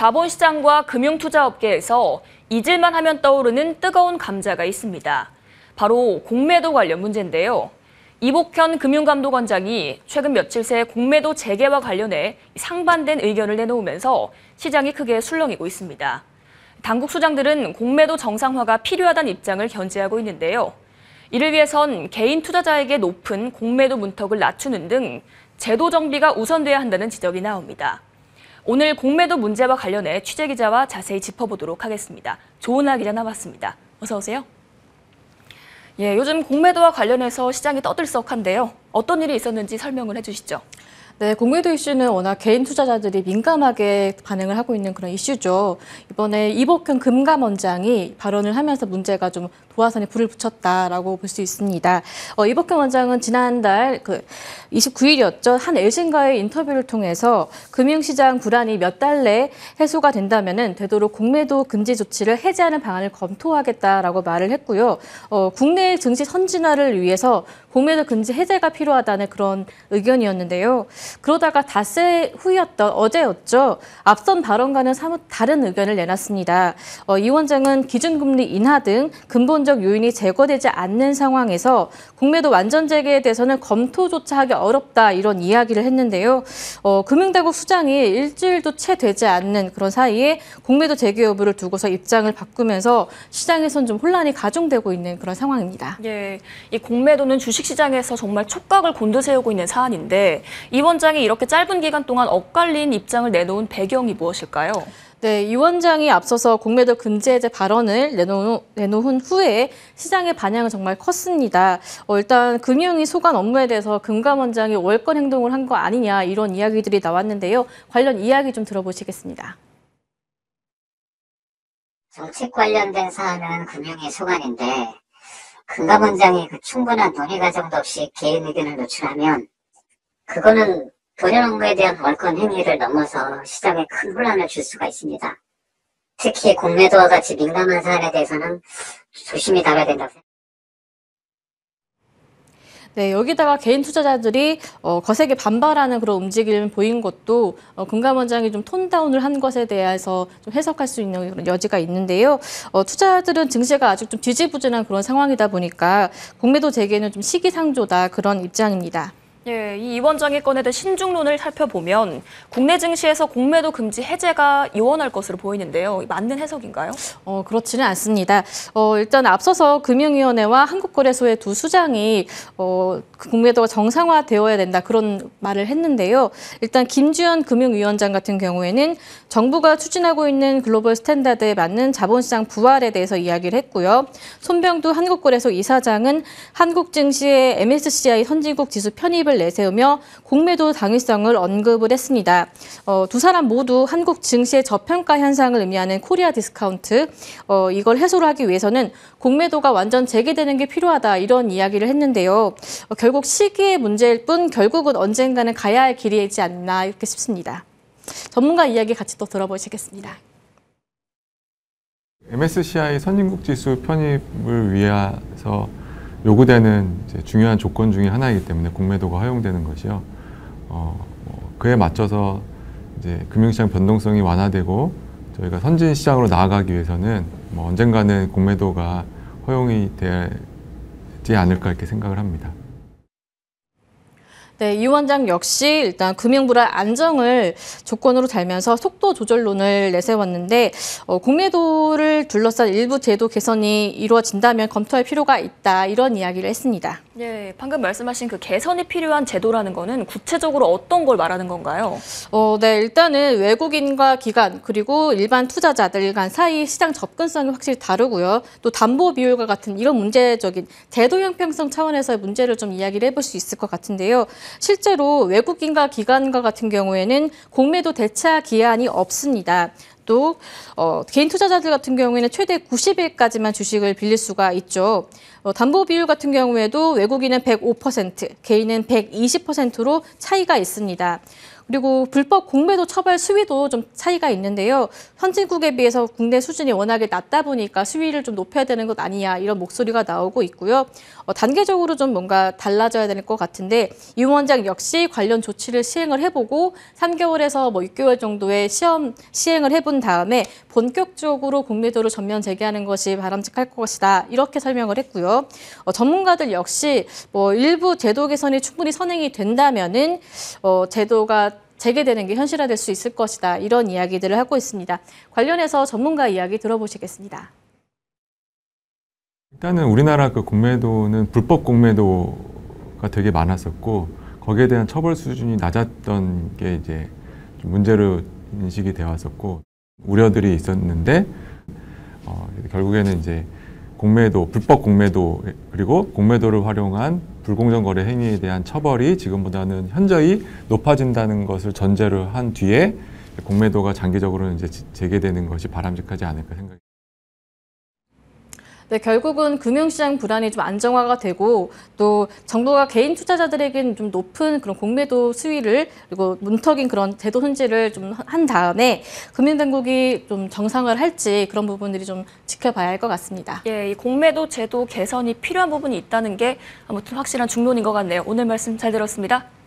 자본시장과 금융투자업계에서 잊을만 하면 떠오르는 뜨거운 감자가 있습니다. 바로 공매도 관련 문제인데요. 이복현 금융감독원장이 최근 며칠 새 공매도 재개와 관련해 상반된 의견을 내놓으면서 시장이 크게 술렁이고 있습니다. 당국 수장들은 공매도 정상화가 필요하다는 입장을 견지하고 있는데요. 이를 위해선 개인 투자자에게 높은 공매도 문턱을 낮추는 등 제도 정비가 우선돼야 한다는 지적이 나옵니다. 오늘 공매도 문제와 관련해 취재기자와 자세히 짚어보도록 하겠습니다. 조은하 기자 나왔습니다. 어서 오세요. 예, 요즘 공매도와 관련해서 시장이 떠들썩한데요. 어떤 일이 있었는지 설명을 해주시죠. 네, 공매도 이슈는 워낙 개인 투자자들이 민감하게 반응을 하고 있는 그런 이슈죠. 이번에 이복현 금감원장이 발언을 하면서 문제가 좀 도화선에 불을 붙였다라고 볼 수 있습니다. 이복현 원장은 지난달 29일이었죠. 한 엘신과의 인터뷰를 통해서 금융시장 불안이 몇 달 내에 해소가 된다면은 되도록 공매도 금지 조치를 해제하는 방안을 검토하겠다라고 말을 했고요. 국내 증시 선진화를 위해서 공매도 금지 해제가 필요하다는 그런 의견이었는데요. 그러다가 닷새 후였던 어제였죠. 앞선 발언과는 사뭇 다른 의견을 내놨습니다. 이 원장은 기준금리 인하 등 근본적 요인이 제거되지 않는 상황에서 공매도 완전 재개에 대해서는 검토조차 하기 어렵다 이런 이야기를 했는데요. 금융당국 수장이 일주일도 채 되지 않는 그런 사이에 공매도 재개 여부를 두고서 입장을 바꾸면서 시장에선 좀 혼란이 가중되고 있는 그런 상황입니다. 예, 이 공매도는 주식시장에서 정말 촉각을 곤두세우고 있는 사안인데 이 원장이 이렇게 짧은 기간 동안 엇갈린 입장을 내놓은 배경이 무엇일까요? 네, 이 원장이 앞서서 공매도 금지 해제 발언을 내놓은 후에 시장의 반향은 정말 컸습니다. 일단 금융위 소관 업무에 대해서 금감원장이 월권 행동을 한 거 아니냐 이런 이야기들이 나왔는데요. 관련 이야기 좀 들어보시겠습니다. 정책 관련된 사안은 금융위 소관인데 금감원장이 충분한 논의 과정도 없이 개인 의견을 노출하면 그거는 본연 업무에 대한 월권 행위를 넘어서 시장에 큰 혼란을 줄 수가 있습니다. 특히 공매도와 같이 민감한 사안에 대해서는 조심히 다뤄야 된다고 생각합니다. 네, 여기다가 개인 투자자들이 거세게 반발하는 그런 움직임을 보인 것도 금감원장이 좀 톤다운을 한 것에 대해서 좀 해석할 수 있는 그런 여지가 있는데요. 투자자들은 증시가 아직 좀 뒤지부진한 그런 상황이다 보니까 공매도 재개는 좀 시기상조다 그런 입장입니다. 예, 이 원장이 꺼내든 신중론을 살펴보면 국내 증시에서 공매도 금지 해제가 요원할 것으로 보이는데요. 맞는 해석인가요? 그렇지는 않습니다. 일단 앞서서 금융위원회와 한국거래소의 두 수장이 공매도가 정상화되어야 된다 그런 말을 했는데요. 일단 김주현 금융위원장 같은 경우에는 정부가 추진하고 있는 글로벌 스탠다드에 맞는 자본시장 부활에 대해서 이야기를 했고요. 손병두 한국거래소 이사장은 한국 증시의 MSCI 선진국 지수 편입을 내세우며 공매도 당위성을 언급을 했습니다. 두 사람 모두 한국 증시의 저평가 현상을 의미하는 코리아 디스카운트, 이걸 해소를 하기 위해서는 공매도가 완전 재개되는 게 필요하다 이런 이야기를 했는데요. 결국 시기의 문제일 뿐 결국은 언젠가는 가야 할 길이지 않나 이렇게 싶습니다. 전문가 이야기 같이 또 들어보시겠습니다. MSCI 선진국 지수 편입을 위해서 요구되는 중요한 조건 중에 하나이기 때문에 공매도가 허용되는 것이요. 그에 맞춰서 이제 금융시장 변동성이 완화되고 저희가 선진 시장으로 나아가기 위해서는 언젠가는 공매도가 허용이 되지 않을까 이렇게 생각을 합니다. 네, 이 원장 역시 일단 금융불안 안정을 조건으로 달면서 속도 조절론을 내세웠는데 공매도를 둘러싼 일부 제도 개선이 이루어진다면 검토할 필요가 있다 이런 이야기를 했습니다. 예, 방금 말씀하신 그 개선이 필요한 제도라는 거는 구체적으로 어떤 걸 말하는 건가요? 네, 일단은 외국인과 기관 그리고 일반 투자자들 간 사이 시장 접근성이 확실히 다르고요. 또 담보 비율과 같은 이런 문제적인 제도 형평성 차원에서의 문제를 좀 이야기를 해볼 수 있을 것 같은데요. 실제로 외국인과 기관과 같은 경우에는 공매도 대차 기한이 없습니다. 또 개인 투자자들 같은 경우에는 최대 90일까지만 주식을 빌릴 수가 있죠. 담보 비율 같은 경우에도 외국인은 105%, 개인은 120%로 차이가 있습니다. 그리고 불법 공매도 처벌 수위도 좀 차이가 있는데요. 선진국에 비해서 국내 수준이 워낙에 낮다 보니까 수위를 좀 높여야 되는 것 아니냐 이런 목소리가 나오고 있고요. 단계적으로 좀 뭔가 달라져야 될 것 같은데 이 원장 역시 관련 조치를 시행을 해보고 3개월에서 뭐 6개월 정도의 시험 시행을 해본 다음에 본격적으로 공매도를 전면 재개하는 것이 바람직할 것이다. 이렇게 설명을 했고요. 전문가들 역시 뭐 일부 제도 개선이 충분히 선행이 된다면은 제도가 재개되는 게 현실화될 수 있을 것이다. 이런 이야기들을 하고 있습니다. 관련해서 전문가 이야기 들어보시겠습니다. 일단은 우리나라 그 공매도는 불법 공매도가 되게 많았었고 거기에 대한 처벌 수준이 낮았던 게 이제 좀 문제로 인식이 되어 왔었고 우려들이 있었는데 결국에는 이제 공매도, 불법 공매도 그리고 공매도를 활용한 불공정 거래 행위에 대한 처벌이 지금보다는 현저히 높아진다는 것을 전제로 한 뒤에 공매도가 장기적으로는 이제 재개되는 것이 바람직하지 않을까 생각합니다. 네, 결국은 금융시장 불안이 좀 안정화가 되고 또 정부가 개인 투자자들에게는 좀 높은 그런 공매도 수위를 그리고 문턱인 그런 제도 손질을 좀 한 다음에 금융당국이 좀 정상을 할지 그런 부분들이 좀 지켜봐야 할 것 같습니다. 예, 이 공매도 제도 개선이 필요한 부분이 있다는 게 아무튼 확실한 중론인 것 같네요. 오늘 말씀 잘 들었습니다.